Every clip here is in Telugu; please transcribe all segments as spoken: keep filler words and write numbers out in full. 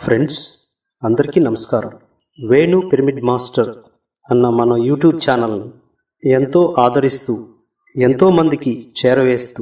ఫ్రెండ్స్ అందరికీ నమస్కారం. వేణు పిరమిడ్ మాస్టర్ అన్న మన యూట్యూబ్ ఛానల్ని ఎంతో ఆదరిస్తూ ఎంతో మందికి చేరవేస్తూ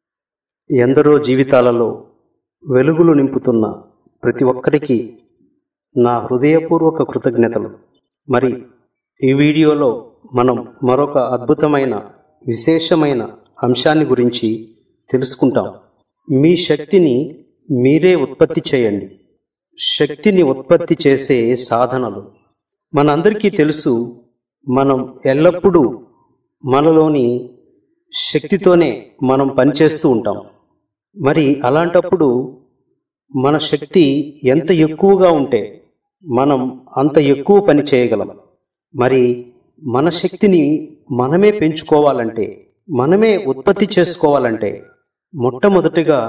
ఎందరో జీవితాలలో వెలుగులు నింపుతున్న ప్రతి ఒక్కరికి నా హృదయపూర్వక కృతజ్ఞతలు. మరి ఈ వీడియోలో మనం మరొక అద్భుతమైన విశేషమైన అంశాన్ని గురించి తెలుసుకుంటాం. మీ శక్తిని మీరే ఉత్పత్తి చేయండి. శక్తిని ఉత్పత్తి చేసే సాధనలు మనందరికీ తెలుసు. మనం ఎల్లప్పుడూ మనలోని శక్తితోనే మనం పనిచేస్తూ ఉంటాం. మరి అలాంటప్పుడు మన శక్తి ఎంత ఎక్కువగా ఉంటే మనం అంత ఎక్కువ పని చేయగలం. మరి మన శక్తిని మనమే పెంచుకోవాలంటే, మనమే ఉత్పత్తి చేసుకోవాలంటే మొట్టమొదటిగా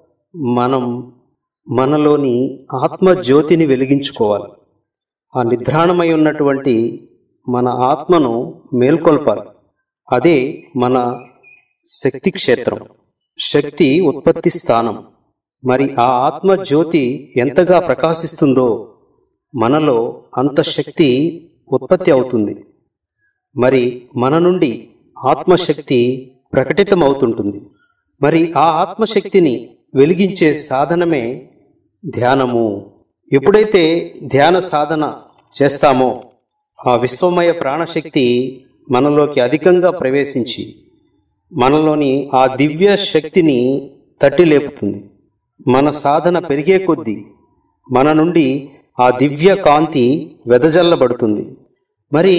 మనం మనలోని ఆత్మజ్యోతిని వెలిగించుకోవాలి. ఆ నిద్రాణమై ఉన్నటువంటి మన ఆత్మను మేల్కొల్పాలి. అదే మన శక్తి క్షేత్రం, శక్తి ఉత్పత్తి స్థానం. మరి ఆ ఆత్మజ్యోతి ఎంతగా ప్రకాశిస్తుందో మనలో అంత శక్తి ఉత్పత్తి అవుతుంది. మరి మన నుండి ఆత్మశక్తి ప్రకటితమవుతుంటుంది. మరి ఆ ఆత్మశక్తిని వెలిగించే సాధనమే ధ్యానము. ఎప్పుడైతే ధ్యాన సాధన చేస్తామో ఆ విశ్వమయ ప్రాణశక్తి మనలోకి అధికంగా ప్రవేశించి మనలోని ఆ దివ్య శక్తిని తట్టి లేపుతుంది. మన సాధన పెరిగే కొద్దీ మన నుండి ఆ దివ్య కాంతి వెదజల్లబడుతుంది. మరి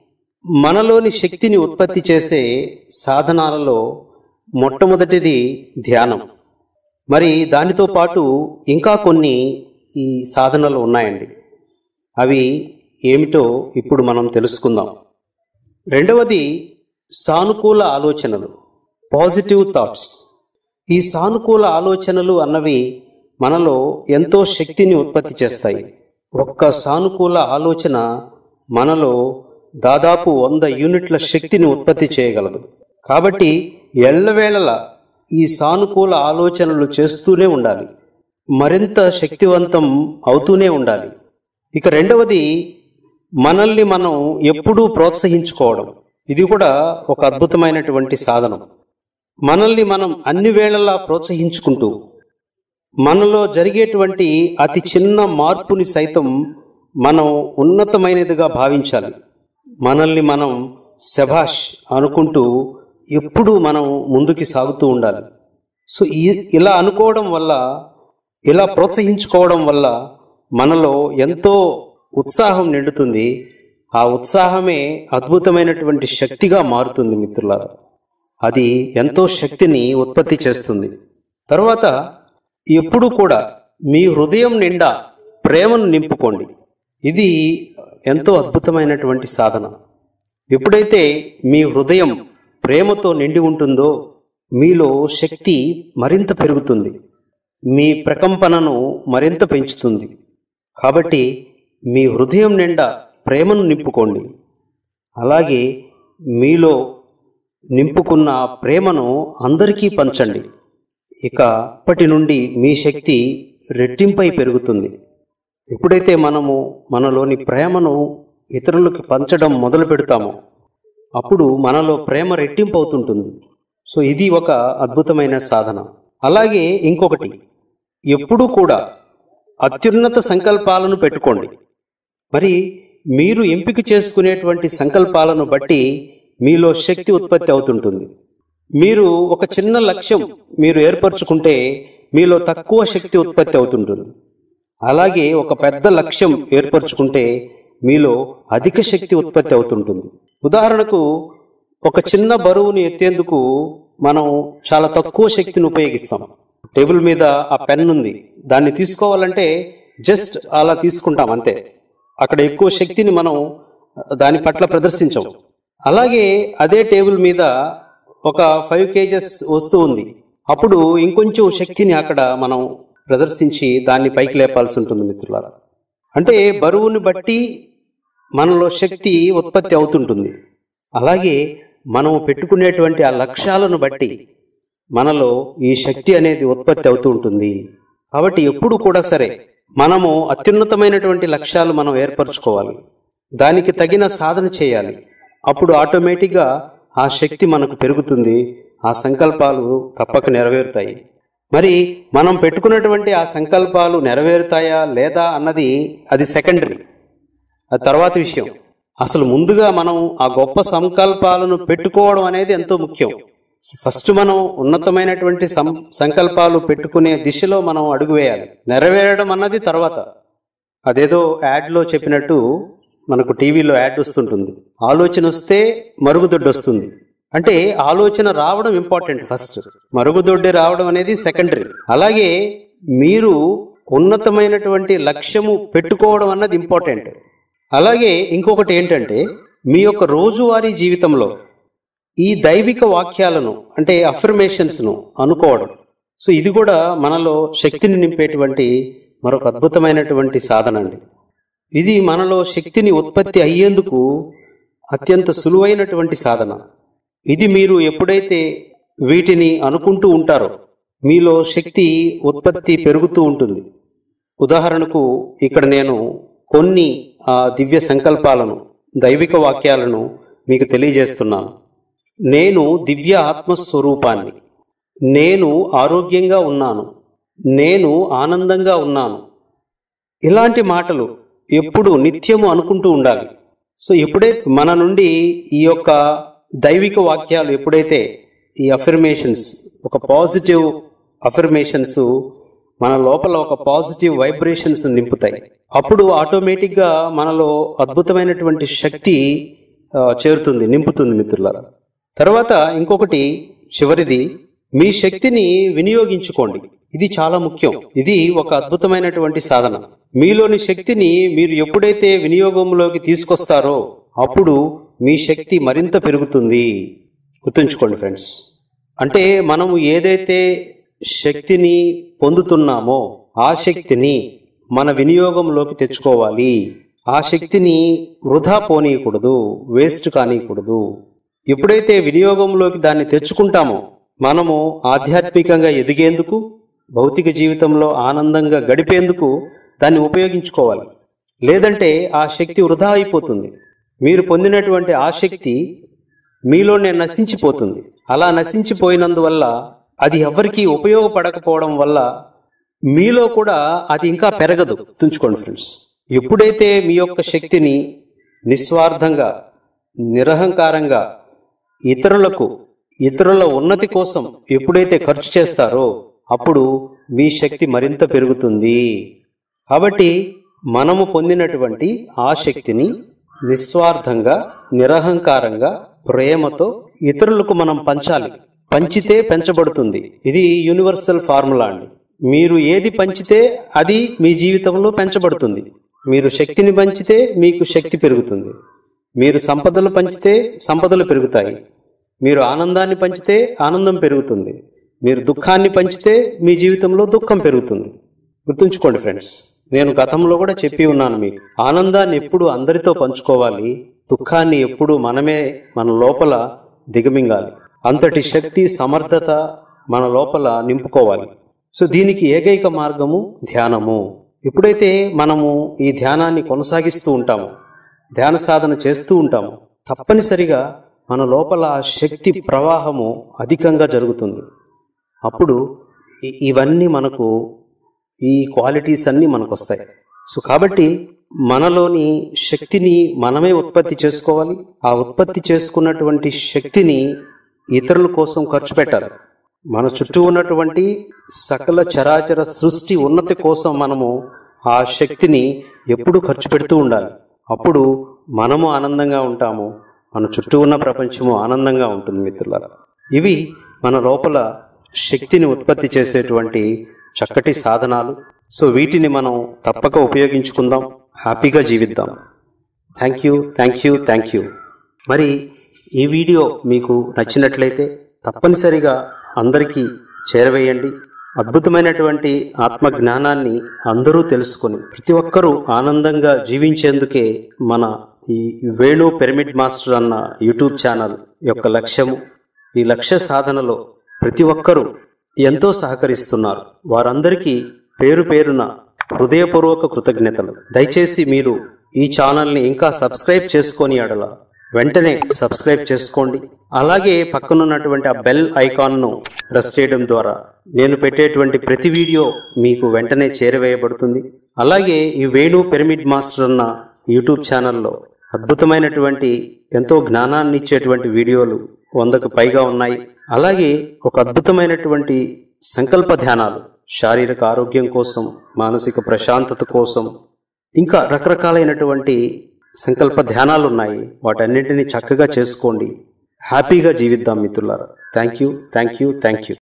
మనలోని శక్తిని ఉత్పత్తి చేసే సాధనాలలో మొట్టమొదటిది ధ్యానం. మరి దానితో పాటు ఇంకా కొన్ని ఈ సాధనలు ఉన్నాయండి. అవి ఏమిటో ఇప్పుడు మనం తెలుసుకుందాం. రెండవది సానుకూల ఆలోచనలు, పాజిటివ్ థాట్స్. ఈ సానుకూల ఆలోచనలు అన్నవి మనలో ఎంతో శక్తిని ఉత్పత్తి చేస్తాయి. ఒక్క సానుకూల ఆలోచన మనలో దాదాపు వంద యూనిట్ల శక్తిని ఉత్పత్తి చేయగలదు. కాబట్టి ఎల్లవేళలా ఈ సానుకూల ఆలోచనలు చేస్తూనే ఉండాలి, మరింత శక్తివంతం అవుతూనే ఉండాలి. ఇక రెండవది మనల్ని మనం ఎప్పుడూ ప్రోత్సహించుకోవడం. ఇది కూడా ఒక అద్భుతమైనటువంటి సాధనం. మనల్ని మనం అన్ని వేళలా ప్రోత్సహించుకుంటూ మనలో జరిగేటువంటి అతి చిన్న మార్పుని సైతం మనం ఉన్నతమైనదిగా భావించాలి. మనల్ని మనం శభాష్ అనుకుంటూ ఎప్పుడూ మనం ముందుకి సాగుతూ ఉండాలి. సో ఈ ఇలా అనుకోవడం వల్ల, ఇలా ప్రోత్సహించుకోవడం వల్ల మనలో ఎంతో ఉత్సాహం నిండుతుంది. ఆ ఉత్సాహమే అద్భుతమైనటువంటి శక్తిగా మారుతుంది మిత్రులారా. అది ఎంతో శక్తిని ఉత్పత్తి చేస్తుంది. తర్వాత ఎప్పుడు కూడా మీ హృదయం నిండా ప్రేమను నింపుకోండి. ఇది ఎంతో అద్భుతమైనటువంటి సాధన. ఎప్పుడైతే మీ హృదయం ప్రేమతో నిండి ఉంటుందో మీలో శక్తి మరింత పెరుగుతుంది, మీ ప్రకంపనను మరింత పెంచుతుంది. కాబట్టి మీ హృదయం నిండా ప్రేమను నింపుకోండి. అలాగే మీలో నింపుకున్న ప్రేమను అందరికీ పంచండి. ఇక అప్పటి నుండి మీ శక్తి రెట్టింపై పెరుగుతుంది. ఎప్పుడైతే మనము మనలోని ప్రేమను ఇతరులకు పంచడం మొదలు పెడతామో అప్పుడు మనలో ప్రేమ రెట్టింపు అవుతుంటుంది. సో ఇది ఒక అద్భుతమైన సాధన. అలాగే ఇంకొకటి, ఎప్పుడూ కూడా అత్యున్నత సంకల్పాలను పెట్టుకోండి. మరి మీరు ఎంపిక చేసుకునేటువంటి సంకల్పాలను బట్టి మీలో శక్తి ఉత్పత్తి అవుతుంటుంది. మీరు ఒక చిన్న లక్ష్యం మీరు ఏర్పరచుకుంటే మీలో తక్కువ శక్తి ఉత్పత్తి అవుతుంటుంది. అలాగే ఒక పెద్ద లక్ష్యం ఏర్పరచుకుంటే మీలో అధిక శక్తి ఉత్పత్తి అవుతుంటుంది. ఉదాహరణకు ఒక చిన్న బరువును ఎత్తేందుకు మనం చాలా తక్కువ శక్తిని ఉపయోగిస్తాం. టేబుల్ మీద ఆ పెన్ ఉంది, దాన్ని తీసుకోవాలంటే జస్ట్ అలా తీసుకుంటాం అంతే. అక్కడ ఎక్కువ శక్తిని మనం దాని పట్ల ప్రదర్శించం. అలాగే అదే టేబుల్ మీద ఒక ఫైవ్ కేజెస్ వస్తువు ఉంది, అప్పుడు ఇంకొంచెం శక్తిని అక్కడ మనం ప్రదర్శించి దాన్ని పైకి లేపాల్సి ఉంటుంది మిత్రులారా. అంటే బరువుని బట్టి మనలో శక్తి ఉత్పత్తి అవుతుంటుంది. అలాగే మనం పెట్టుకునేటువంటి ఆ లక్ష్యాలను బట్టి మనలో ఈ శక్తి అనేది ఉత్పత్తి అవుతూ ఉంటుంది. కాబట్టి ఎప్పుడు కూడా సరే మనము అత్యున్నతమైనటువంటి లక్ష్యాలు మనం ఏర్పరచుకోవాలి, దానికి తగిన సాధన చేయాలి. అప్పుడు ఆటోమేటిక్గా ఆ శక్తి మనకు పెరుగుతుంది, ఆ సంకల్పాలు తప్పక నెరవేరుతాయి. మరి మనం పెట్టుకున్నటువంటి ఆ సంకల్పాలు నెరవేరుతాయా లేదా అన్నది అది సెకండరీ, అది తర్వాత విషయం. అసలు ముందుగా మనం ఆ గొప్ప సంకల్పాలను పెట్టుకోవడం అనేది ఎంతో ముఖ్యం. ఫస్ట్ మనం ఉన్నతమైనటువంటి సం సంకల్పాలు పెట్టుకునే దిశలో మనం అడుగు వేయాలి. నెరవేరడం అన్నది తర్వాత. అదేదో యాడ్లో చెప్పినట్టు, మనకు టీవీలో యాడ్ వస్తుంటుంది, ఆలోచన వస్తే మరుగుదొడ్డి వస్తుంది అంటే ఆలోచన రావడం ఇంపార్టెంట్ ఫస్ట్, మరుగుదొడ్డి రావడం అనేది సెకండరీ. అలాగే మీరు ఉన్నతమైనటువంటి లక్ష్యము పెట్టుకోవడం అన్నది ఇంపార్టెంట్. అలాగే ఇంకొకటి ఏంటంటే, మీ యొక్క రోజువారీ జీవితంలో ఈ దైవిక వాక్యాలను అంటే అఫర్మేషన్స్ను అనుకోవడం. సో ఇది కూడా మనలో శక్తిని నింపేటువంటి మరొక అద్భుతమైనటువంటి సాధన అండి. ఇది మనలో శక్తిని ఉత్పత్తి అయ్యేందుకు అత్యంత సులువైనటువంటి సాధన. ఇది మీరు ఎప్పుడైతే వీటిని అనుకుంటూ ఉంటారో మీలో శక్తి ఉత్పత్తి పెరుగుతూ ఉంటుంది. ఉదాహరణకు ఇక్కడ నేను కొన్ని ఆ దివ్య సంకల్పాలను, దైవిక వాక్యాలను మీకు తెలియజేస్తున్నాను. నేను దివ్య ఆత్మస్వరూపాన్ని, నేను ఆరోగ్యంగా ఉన్నాను, నేను ఆనందంగా ఉన్నాను. ఇలాంటి మాటలు ఎప్పుడు నిత్యము అనుకుంటూ ఉండాలి. సో ఎప్పుడైతే మన నుండి ఈ యొక్క దైవిక వాక్యాలు, ఎప్పుడైతే ఈ అఫర్మేషన్స్, ఒక పాజిటివ్ అఫర్మేషన్స్ మన లోపల ఒక పాజిటివ్ వైబ్రేషన్స్ నింపుతాయి, అప్పుడు ఆటోమేటిక్గా మనలో అద్భుతమైనటువంటి శక్తి చేరుతుంది, నింపుతుంది మిత్రులారా. తర్వాత ఇంకొకటి చివరిది, మీ శక్తిని వినియోగించుకోండి. ఇది చాలా ముఖ్యం. ఇది ఒక అద్భుతమైనటువంటి సాధన. మీలోని శక్తిని మీరు ఎప్పుడైతే వినియోగంలోకి తీసుకొస్తారో అప్పుడు మీ శక్తి మరింత పెరుగుతుంది. గుర్తుంచుకోండి ఫ్రెండ్స్. అంటే మనము ఏదైతే శక్తిని పొందుతున్నామో ఆ శక్తిని మన వినియోగంలోకి తెచ్చుకోవాలి. ఆ శక్తిని వృధా పోనీయకూడదు, వేస్ట్ కానీయకూడదు. ఎప్పుడైతే వినియోగంలోకి దాన్ని తెచ్చుకుంటామో మనము ఆధ్యాత్మికంగా ఎదిగేందుకు, భౌతిక జీవితంలో ఆనందంగా గడిపేందుకు దాన్ని ఉపయోగించుకోవాలి. లేదంటే ఆ శక్తి వృధా అయిపోతుంది. మీరు పొందినటువంటి ఆ శక్తి మీలోనే నశించిపోతుంది. అలా నశించిపోయినందువల్ల అది ఎవరికీ ఉపయోగపడకపోవడం వల్ల మీలో కూడా అది ఇంకా పెరగదు. గుర్తుంచుకోండి ఫ్రెండ్స్. ఎప్పుడైతే మీ యొక్క శక్తిని నిస్వార్థంగా, నిరహంకారంగా ఇతరులకు, ఇతరుల ఉన్నతి కోసం ఎప్పుడైతే ఖర్చు చేస్తారో అప్పుడు మీ శక్తి మరింత పెరుగుతుంది. కాబట్టి మనము పొందినటువంటి ఆ శక్తిని నిస్వార్థంగా, నిరహంకారంగా, ప్రేమతో ఇతరులకు మనం పంచాలి. పంచితే పెంచబడుతుంది. ఇది యూనివర్సల్ ఫార్ములా అండి. మీరు ఏది పంచితే అది మీ జీవితంలో పెంచబడుతుంది. మీరు శక్తిని పంచితే మీకు శక్తి పెరుగుతుంది. మీరు సంపదలు పంచితే సంపదలు పెరుగుతాయి. మీరు ఆనందాన్ని పంచితే ఆనందం పెరుగుతుంది. మీరు దుఃఖాన్ని పంచితే మీ జీవితంలో దుఃఖం పెరుగుతుంది. గుర్తుంచుకోండి ఫ్రెండ్స్. నేను గతంలో కూడా చెప్పి ఉన్నాను మీకు, ఆనందాన్ని ఎప్పుడు అందరితో పంచుకోవాలి, దుఃఖాన్ని ఎప్పుడు మనమే మన లోపల దిగమింగాలి. అంతటి శక్తి, సమర్థత మన లోపల నింపుకోవాలి. సో దీనికి ఏకైక మార్గము ధ్యానము. ఎప్పుడైతే మనము ఈ ధ్యానాన్ని కొనసాగిస్తూ ఉంటామో, ధ్యాన సాధన చేస్తూ ఉంటామో, తప్పనిసరిగా మన లోపల శక్తి ప్రవాహము అధికంగా జరుగుతుంది. అప్పుడు ఇవన్నీ మనకు, ఈ క్వాలిటీస్ అన్నీ మనకు వస్తాయి. సో కాబట్టి మనలోని శక్తిని మనమే ఉత్పత్తి చేసుకోవాలి. ఆ ఉత్పత్తి చేసుకున్నటువంటి శక్తిని ఇతరుల కోసం ఖర్చు పెట్టాలి. మన చుట్టూ ఉన్నటువంటి సకల చరాచర సృష్టి ఉన్నతి కోసం మనము ఆ శక్తిని ఎప్పుడు ఖర్చు పెడుతూ ఉండాలి. అప్పుడు మనము ఆనందంగా ఉంటాము, మన చుట్టూ ఉన్న ప్రపంచము ఆనందంగా ఉంటుంది మిత్రులారా. ఇవి మన లోపల శక్తిని ఉత్పత్తి చేసేటువంటి చక్కటి సాధనాలు. సో వీటిని మనం తప్పక ఉపయోగించుకుందాం, హ్యాపీగా జీవిద్దాం. Thank you thank you thank you మరి ఈ వీడియో మీకు నచ్చినట్లయితే తప్పనిసరిగా అందరికీ చేరవేయండి. అద్భుతమైనటువంటి ఆత్మ జ్ఞానాన్ని అందరూ తెలుసుకొని ప్రతి ఒక్కరూ ఆనందంగా జీవించేందుకే మన ఈ వేణు పిరమిడ్ మాస్టర్ అన్న యూట్యూబ్ ఛానల్ యొక్క లక్ష్యము. ఈ లక్ష్య సాధనలో ప్రతి ఒక్కరూ ఎంతో సహకరిస్తున్నారు. వారందరికీ పేరు పేరున హృదయపూర్వక కృతజ్ఞతలు. దయచేసి మీరు ఈ ఛానల్ని ఇంకా సబ్స్క్రైబ్ చేసుకొని అడల వెంటనే సబ్స్క్రైబ్ చేసుకోండి. అలాగే పక్కనున్నటువంటి ఆ బెల్ ఐకాన్ను ప్రెస్ చేయడం ద్వారా నేను పెట్టేటువంటి ప్రతి వీడియో మీకు వెంటనే చేరవేయబడుతుంది. అలాగే ఈ వేణు పిరమిడ్ మాస్టర్ అన్న యూట్యూబ్ ఛానల్లో అద్భుతమైనటువంటి ఎంతో జ్ఞానాన్ని ఇచ్చేటువంటి వీడియోలు వందకు పైగా ఉన్నాయి. అలాగే ఒక అద్భుతమైనటువంటి సంకల్ప ధ్యానాలు శారీరక ఆరోగ్యం కోసం, మానసిక ప్రశాంతత కోసం, ఇంకా రకరకాలైనటువంటి సంకల్ప ధ్యానాలు ఉన్నాయి. వాటన్నింటినీ చక్కగా చేసుకోండి. హ్యాపీగా జీవిద్దాం మిత్రులారా. Thank you thank you thank you